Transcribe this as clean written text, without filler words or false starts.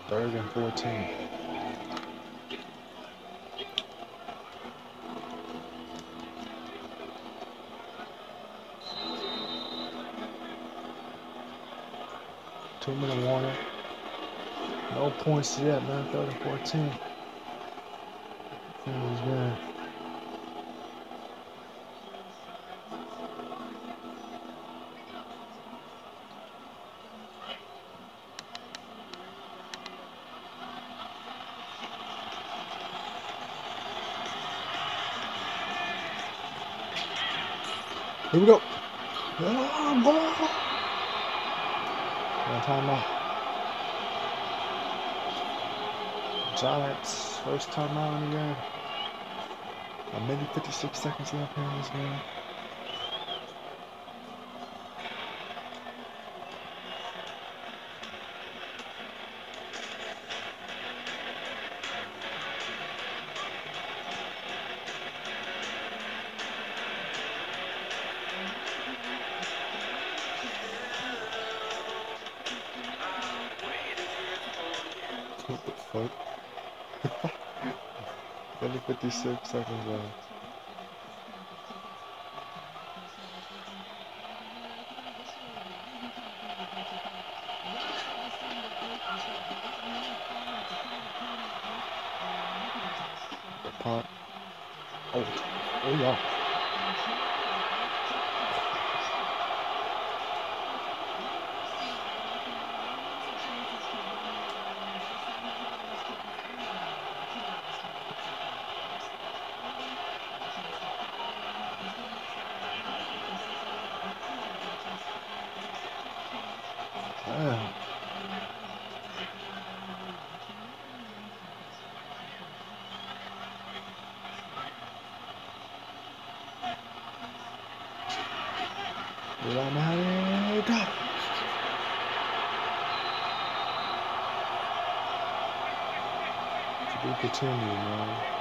Third and 14. Two-minute warning. No points yet, man. Third and 14. Feels good. Here we go. Oh, ball. One timeout. Giants, first timeout in the game. A minute 56 seconds left here in this game. What the fuck? Minute 56 seconds left. Punt. Oh yeah. Damn. To be continued, man.